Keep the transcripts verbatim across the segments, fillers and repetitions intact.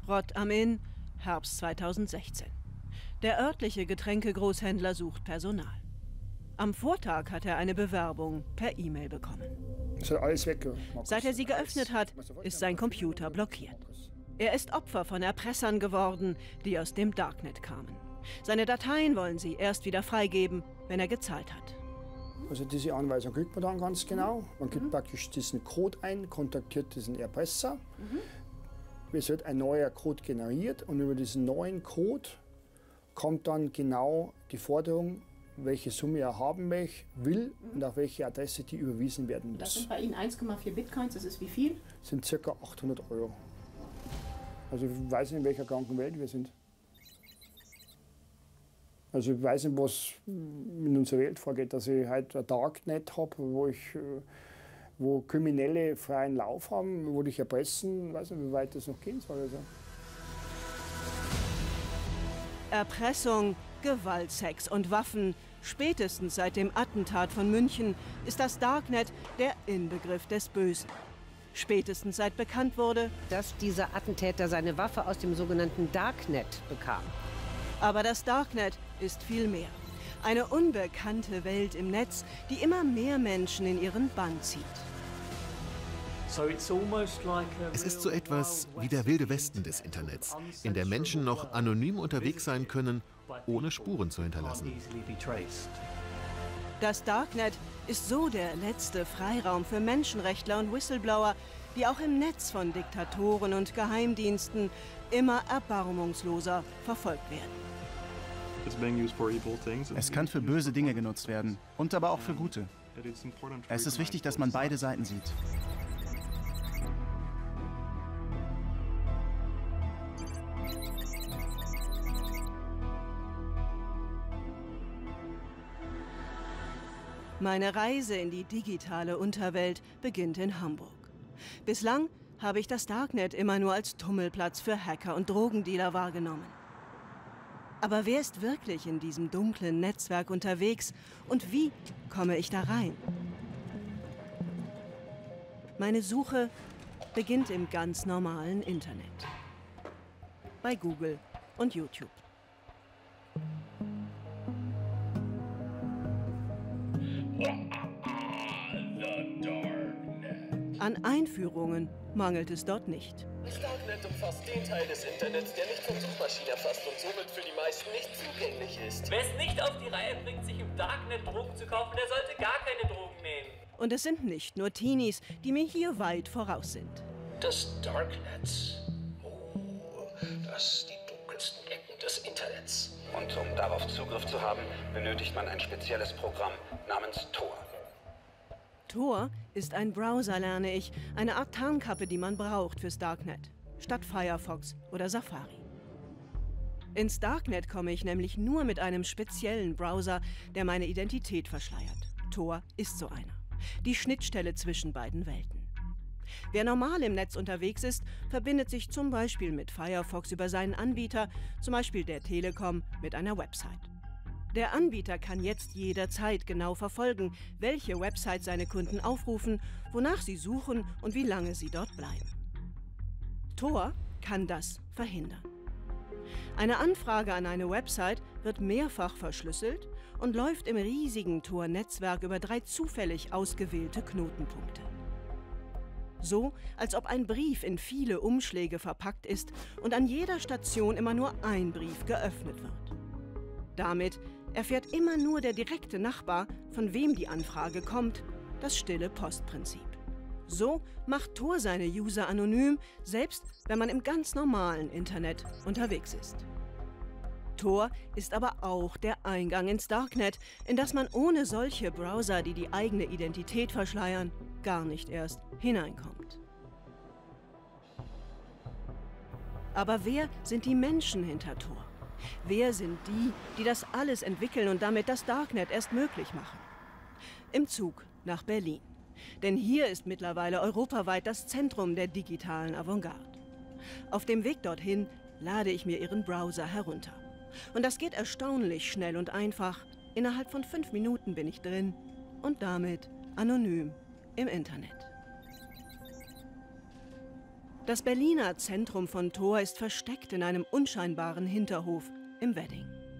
Rott am Inn, Herbst zweitausendsechzehn. Der örtliche Getränkegroßhändler sucht Personal. Am Vortag hat er eine Bewerbung per E-Mail bekommen. Es hat alles weg. Seit er sie geöffnet hat, ist sein Computer blockiert. Er ist Opfer von Erpressern geworden, die aus dem Darknet kamen. Seine Dateien wollen sie erst wieder freigeben, wenn er gezahlt hat. Also diese Anweisung kriegt man dann ganz genau. Man gibt mhm. praktisch diesen Code ein, kontaktiert diesen Erpresser. Mhm. Es wird ein neuer Code generiert und über diesen neuen Code kommt dann genau die Forderung, welche Summe er haben will und auf welche Adresse die überwiesen werden muss. Das sind bei Ihnen eins Komma vier Bitcoins, das ist wie viel? Das sind ca. achthundert Euro. Also ich weiß nicht, in welcher kranken Welt wir sind. Also ich weiß nicht, was in unserer Welt vorgeht, dass ich heute ein Darknet habe, wo, ich, wo Kriminelle freien Lauf haben, wo dich erpressen, ich weiß nicht, wie weit das noch gehen soll. Also. Erpressung, Gewalt, Sex und Waffen. Spätestens seit dem Attentat von München ist das Darknet der Inbegriff des Bösen. Spätestens seit bekannt wurde, dass dieser Attentäter seine Waffe aus dem sogenannten Darknet bekam. Aber das Darknet ist viel mehr. Eine unbekannte Welt im Netz, die immer mehr Menschen in ihren Bann zieht. Es ist so etwas wie der wilde Westen des Internets, in der Menschen noch anonym unterwegs sein können, ohne Spuren zu hinterlassen. Das Darknet ist so der letzte Freiraum für Menschenrechtler und Whistleblower, die auch im Netz von Diktatoren und Geheimdiensten immer erbarmungsloser verfolgt werden. Es kann für böse Dinge genutzt werden und aber auch für gute. Es ist wichtig, dass man beide Seiten sieht. Meine Reise in die digitale Unterwelt beginnt in Hamburg. Bislang habe ich das Darknet immer nur als Tummelplatz für Hacker und Drogendealer wahrgenommen. Aber wer ist wirklich in diesem dunklen Netzwerk unterwegs und wie komme ich da rein? Meine Suche beginnt im ganz normalen Internet. Bei Google und YouTube. An Einführungen mangelt es dort nicht. Das Darknet umfasst den Teil des Internets, der nicht von Suchmaschinen erfasst und somit für die meisten nicht zugänglich ist. Wer es nicht auf die Reihe bringt, sich im Darknet Drogen zu kaufen, der sollte gar keine Drogen nehmen. Und es sind nicht nur Teenies, die mir hier weit voraus sind. Das Darknet. Oh, das die dunkelsten Ecken des Internets. Und um darauf Zugriff zu haben, benötigt man ein spezielles Programm namens Tor. Tor ist ein Browser, lerne ich, eine Art Tarnkappe, die man braucht fürs Darknet, statt Firefox oder Safari. Ins Darknet komme ich nämlich nur mit einem speziellen Browser, der meine Identität verschleiert. Tor ist so einer. Die Schnittstelle zwischen beiden Welten. Wer normal im Netz unterwegs ist, verbindet sich zum Beispiel mit Firefox über seinen Anbieter, zum Beispiel der Telekom, mit einer Website. Der Anbieter kann jetzt jederzeit genau verfolgen, welche Website seine Kunden aufrufen, wonach sie suchen und wie lange sie dort bleiben. Tor kann das verhindern. Eine Anfrage an eine Website wird mehrfach verschlüsselt und läuft im riesigen Tor-Netzwerk über drei zufällig ausgewählte Knotenpunkte. So, als ob ein Brief in viele Umschläge verpackt ist und an jeder Station immer nur ein Brief geöffnet wird. Damit erfährt immer nur der direkte Nachbar, von wem die Anfrage kommt, das stille Postprinzip. So macht Tor seine User anonym, selbst wenn man im ganz normalen Internet unterwegs ist. Tor ist aber auch der Eingang ins Darknet, in das man ohne solche Browser, die die eigene Identität verschleiern, gar nicht erst hineinkommt. Aber wer sind die Menschen hinter Tor? Wer sind die, die das alles entwickeln und damit das Darknet erst möglich machen? Im Zug nach Berlin. Denn hier ist mittlerweile europaweit das Zentrum der digitalen Avantgarde. Auf dem Weg dorthin lade ich mir ihren Browser herunter. Und das geht erstaunlich schnell und einfach. Innerhalb von fünf Minuten bin ich drin und damit anonym im Internet. Das Berliner Zentrum von Tor ist versteckt in einem unscheinbaren Hinterhof im Wedding.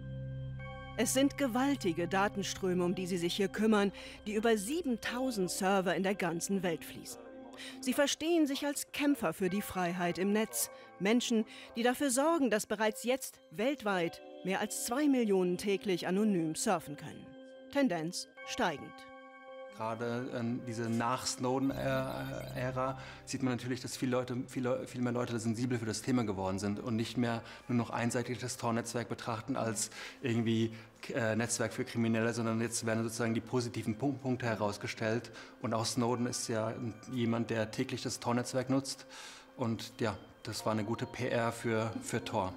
Es sind gewaltige Datenströme, um die sie sich hier kümmern, die über siebentausend Server in der ganzen Welt fließen. Sie verstehen sich als Kämpfer für die Freiheit im Netz. Menschen, die dafür sorgen, dass bereits jetzt weltweit mehr als zwei Millionen täglich anonym surfen können. Tendenz steigend. Gerade äh, diese Nach-Snowden-Ära sieht man natürlich, dass viele Leute, viele, viel mehr Leute sensibel für das Thema geworden sind und nicht mehr nur noch einseitig das Tor-Netzwerk betrachten als irgendwie äh, Netzwerk für Kriminelle, sondern jetzt werden sozusagen die positiven Punkt Punkte herausgestellt. Und auch Snowden ist ja jemand, der täglich das Tor-Netzwerk nutzt. Und ja, das war eine gute P R für, für Tor.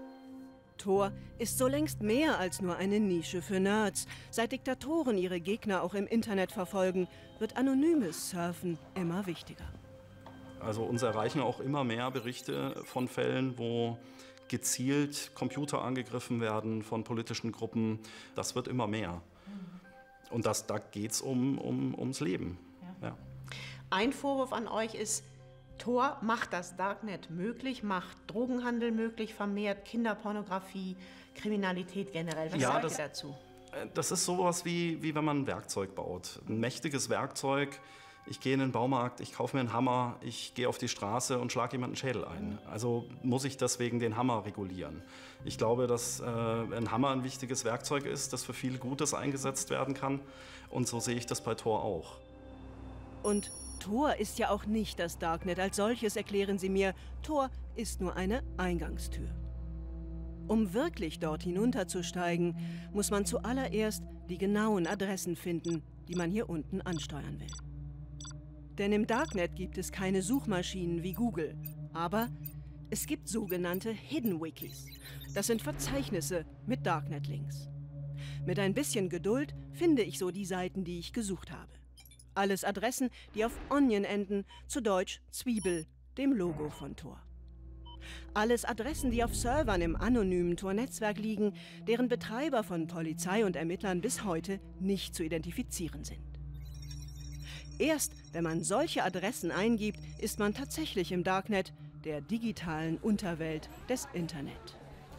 Tor ist so längst mehr als nur eine Nische für Nerds. Seit Diktatoren ihre Gegner auch im Internet verfolgen, wird anonymes Surfen immer wichtiger. Also uns erreichen auch immer mehr Berichte von Fällen, wo gezielt Computer angegriffen werden von politischen Gruppen. Das wird immer mehr. Und das, da geht es um, um, ums Leben. Ja. Ja. Ein Vorwurf an euch ist, Tor macht das Darknet möglich, macht Drogenhandel möglich, vermehrt Kinderpornografie, Kriminalität generell. Was ja, sagt das, ihr dazu? Das ist sowas wie, wie wenn man ein Werkzeug baut. Ein mächtiges Werkzeug. Ich gehe in den Baumarkt, ich kaufe mir einen Hammer, ich gehe auf die Straße und schlage jemanden Schädel ein. Also muss ich deswegen den Hammer regulieren. Ich glaube, dass äh, ein Hammer ein wichtiges Werkzeug ist, das für viel Gutes eingesetzt werden kann. Und so sehe ich das bei Tor auch. Und Tor ist ja auch nicht das Darknet als solches, erklären sie mir. Tor ist nur eine Eingangstür. Um wirklich dort hinunterzusteigen, muss man zuallererst die genauen Adressen finden, die man hier unten ansteuern will. Denn im Darknet gibt es keine Suchmaschinen wie Google, aber es gibt sogenannte Hidden Wikis. Das sind Verzeichnisse mit Darknet-Links. Mit ein bisschen Geduld finde ich so die Seiten, die ich gesucht habe. Alles Adressen, die auf Onion enden, zu Deutsch Zwiebel, dem Logo von Tor. Alles Adressen, die auf Servern im anonymen Tor-Netzwerk liegen, deren Betreiber von Polizei und Ermittlern bis heute nicht zu identifizieren sind. Erst wenn man solche Adressen eingibt, ist man tatsächlich im Darknet, der digitalen Unterwelt des Internet.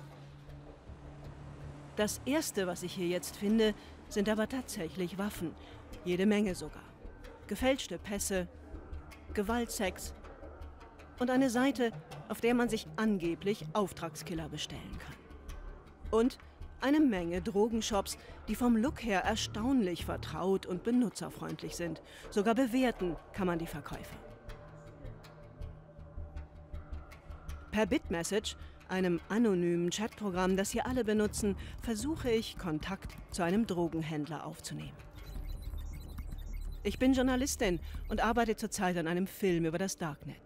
Das Erste, was ich hier jetzt finde, sind aber tatsächlich Waffen. Jede Menge sogar. Gefälschte Pässe, Gewaltsex und eine Seite, auf der man sich angeblich Auftragskiller bestellen kann. Und eine Menge Drogenshops, die vom Look her erstaunlich vertraut und benutzerfreundlich sind. Sogar bewerten kann man die Verkäufer. Per BitMessage, einem anonymen Chatprogramm, das hier alle benutzen, versuche ich, Kontakt zu einem Drogenhändler aufzunehmen. Ich bin Journalistin und arbeite zurzeit an einem Film über das Darknet.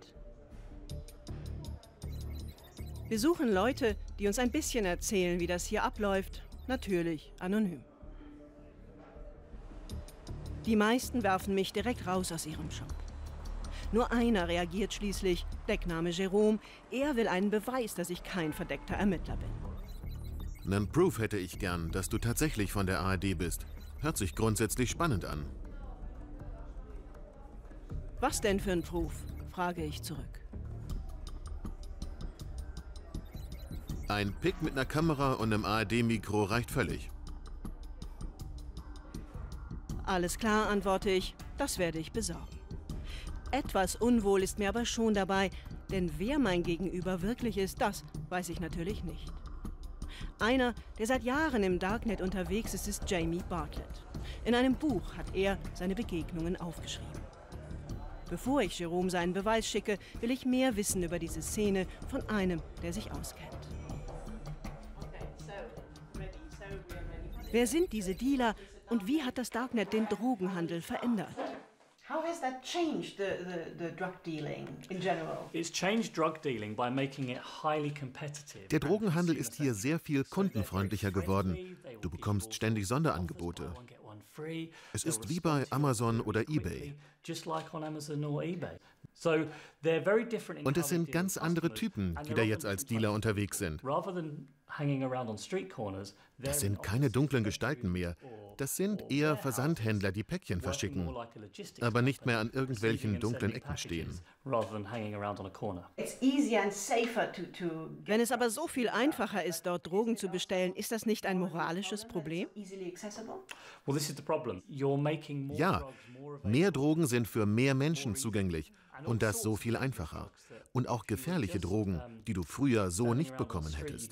Wir suchen Leute, die uns ein bisschen erzählen, wie das hier abläuft, natürlich anonym. Die meisten werfen mich direkt raus aus ihrem Shop. Nur einer reagiert schließlich, Deckname Jerome. Er will einen Beweis, dass ich kein verdeckter Ermittler bin. Nen Proof hätte ich gern, dass du tatsächlich von der A R D bist. Hört sich grundsätzlich spannend an. Was denn für ein Proof? Frage ich zurück. Ein Pick mit einer Kamera und einem A R D-Mikro reicht völlig. Alles klar, antworte ich. Das werde ich besorgen. Etwas unwohl ist mir aber schon dabei, denn wer mein Gegenüber wirklich ist, das weiß ich natürlich nicht. Einer, der seit Jahren im Darknet unterwegs ist, ist Jamie Bartlett. In einem Buch hat er seine Begegnungen aufgeschrieben. Bevor ich Jerome seinen Beweis schicke, will ich mehr wissen über diese Szene von einem, der sich auskennt. Wer sind diese Dealer und wie hat das Darknet den Drogenhandel verändert? How has that changed the, the, the drug dealing in general? It's changed drug dealing by making it highly competitive. Der Drogenhandel ist hier sehr viel kundenfreundlicher geworden. Du bekommst ständig Sonderangebote. Es ist wie bei Amazon oder eBay. Und es sind ganz andere Typen, die da jetzt als Dealer unterwegs sind. Das sind keine dunklen Gestalten mehr. Das sind eher Versandhändler, die Päckchen verschicken, aber nicht mehr an irgendwelchen dunklen Ecken stehen. Wenn es aber so viel einfacher ist, dort Drogen zu bestellen, ist das nicht ein moralisches Problem? Ja, mehr Drogen sind für mehr Menschen zugänglich und das so viel einfacher. Und auch gefährliche Drogen, die du früher so nicht bekommen hättest.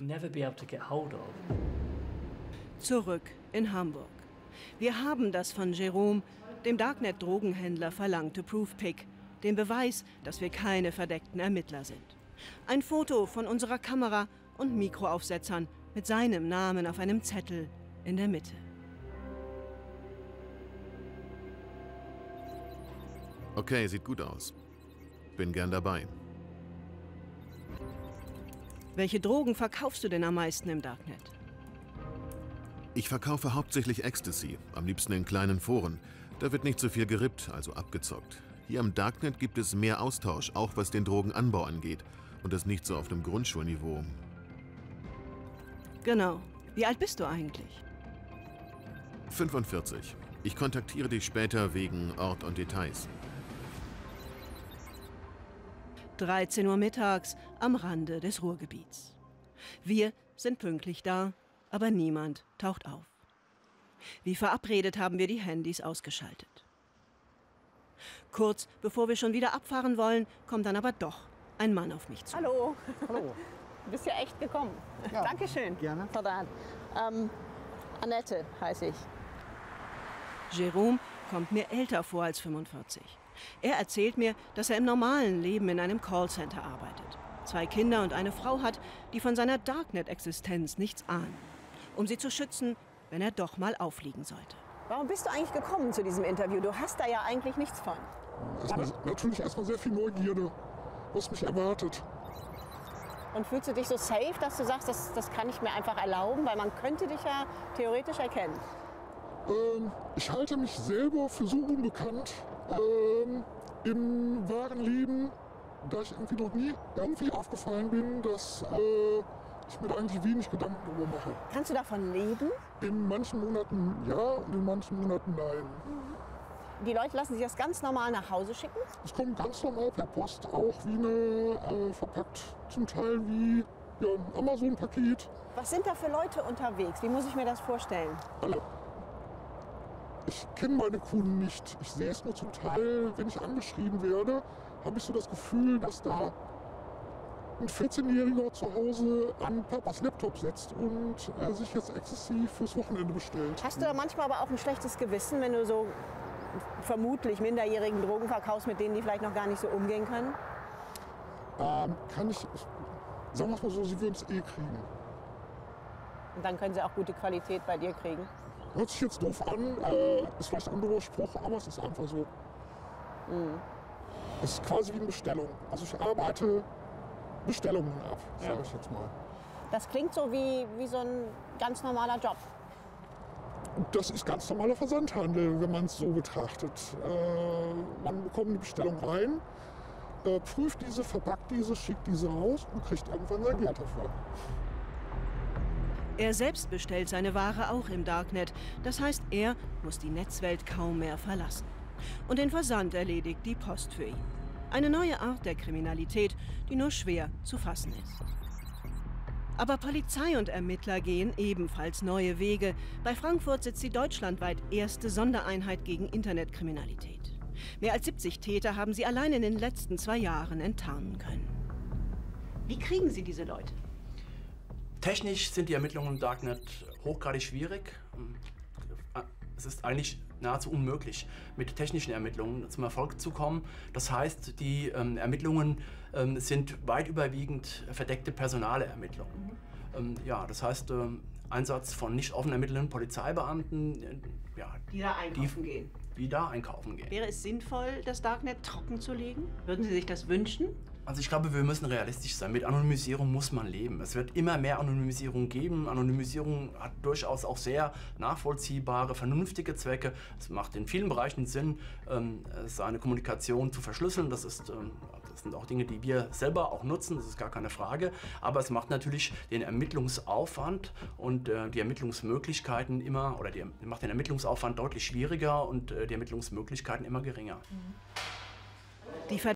Zurück in Hamburg. Wir haben das von Jerome, dem Darknet-Drogenhändler, verlangte Proof-Pick, den Beweis, dass wir keine verdeckten Ermittler sind. Ein Foto von unserer Kamera und Mikroaufsetzern mit seinem Namen auf einem Zettel in der Mitte. Okay, sieht gut aus. Bin gern dabei. Welche Drogen verkaufst du denn am meisten im Darknet? Ich verkaufe hauptsächlich Ecstasy, am liebsten in kleinen Foren. Da wird nicht so viel gerippt, also abgezockt. Hier im Darknet gibt es mehr Austausch, auch was den Drogenanbau angeht. Und das nicht so auf dem Grundschulniveau. Genau. Wie alt bist du eigentlich? fünfundvierzig. Ich kontaktiere dich später wegen Ort und Details. dreizehn Uhr mittags am Rande des Ruhrgebiets. Wir sind pünktlich da, aber niemand taucht auf. Wie verabredet haben wir die Handys ausgeschaltet. Kurz bevor wir schon wieder abfahren wollen, kommt dann aber doch ein Mann auf mich zu. Hallo. Hallo. Du bist ja echt gekommen. Ja. Dankeschön. Gerne. Ähm, Annette heiße ich. Jerome kommt mir älter vor als fünfundvierzig. Er erzählt mir, dass er im normalen Leben in einem Callcenter arbeitet. Zwei Kinder und eine Frau hat, die von seiner Darknet-Existenz nichts ahnen. Um sie zu schützen, wenn er doch mal auffliegen sollte. Warum bist du eigentlich gekommen zu diesem Interview? Du hast da ja eigentlich nichts von. Erstmal, natürlich erstmal sehr viel Neugierde, was mich erwartet. Und fühlst du dich so safe, dass du sagst, das, das kann ich mir einfach erlauben? Weil man könnte dich ja theoretisch erkennen. Ähm, ich halte mich selber für so unbekannt ähm, im wahren Leben, da ich irgendwie noch nie irgendwie aufgefallen bin, dass äh, ich mir da eigentlich wenig Gedanken darüber mache. Kannst du davon leben? In manchen Monaten ja und in manchen Monaten nein. Die Leute lassen sich das ganz normal nach Hause schicken? Es kommt ganz normal per Post, auch wie eine äh, verpackt, zum Teil wie ja, ein Amazon-Paket. Was sind da für Leute unterwegs? Wie muss ich mir das vorstellen? Alle. Ich kenne meine Kunden nicht. Ich sehe es nur zum Teil, wenn ich angeschrieben werde, habe ich so das Gefühl, dass da ein vierzehnjähriger zu Hause an Papas Laptop sitzt und äh, sich jetzt Ecstasy fürs Wochenende bestellt. Hast du da manchmal aber auch ein schlechtes Gewissen, wenn du so vermutlich minderjährigen Drogen verkaufst, mit denen die vielleicht noch gar nicht so umgehen können? Ähm, kann ich, sagen wir es mal so, sie würden es eh kriegen. Und dann können sie auch gute Qualität bei dir kriegen? Hört sich jetzt doof an, äh, ist vielleicht ein anderer Spruch, aber es ist einfach so. Mhm. Es ist quasi wie eine Bestellung. Also ich arbeite Bestellungen ab, sage ich jetzt mal. Das klingt so wie, wie so ein ganz normaler Job. Das ist ganz normaler Versandhandel, wenn man es so betrachtet. Äh, man bekommt eine Bestellung rein, äh, prüft diese, verpackt diese, schickt diese raus und kriegt irgendwann sein Geld dafür. Er selbst bestellt seine Ware auch im Darknet. Das heißt, er muss die Netzwelt kaum mehr verlassen. Und den Versand erledigt die Post für ihn. Eine neue Art der Kriminalität, die nur schwer zu fassen ist. Aber Polizei und Ermittler gehen ebenfalls neue Wege. Bei Frankfurt sitzt die deutschlandweit erste Sondereinheit gegen Internetkriminalität. Mehr als siebzig Täter haben sie allein in den letzten zwei Jahren enttarnen können. Wie kriegen Sie diese Leute? Technisch sind die Ermittlungen im Darknet hochgradig schwierig. Es ist eigentlich nahezu unmöglich, mit technischen Ermittlungen zum Erfolg zu kommen. Das heißt, die ähm, Ermittlungen ähm, sind weit überwiegend verdeckte personale Ermittlungen. Mhm. Ähm, ja, das heißt, ähm, Einsatz von nicht offen ermittelnden Polizeibeamten, äh, ja, die da einkaufen die, gehen. Die da einkaufen gehen. Wäre es sinnvoll, das Darknet trocken zu legen? Würden Sie sich das wünschen? Also ich glaube, wir müssen realistisch sein. Mit Anonymisierung muss man leben. Es wird immer mehr Anonymisierung geben. Anonymisierung hat durchaus auch sehr nachvollziehbare, vernünftige Zwecke. Es macht in vielen Bereichen Sinn, seine Kommunikation zu verschlüsseln. Das ist, das sind auch Dinge, die wir selber auch nutzen, das ist gar keine Frage. Aber es macht natürlich den Ermittlungsaufwand und die Ermittlungsmöglichkeiten immer, oder die, macht den Ermittlungsaufwand deutlich schwieriger und die Ermittlungsmöglichkeiten immer geringer. Die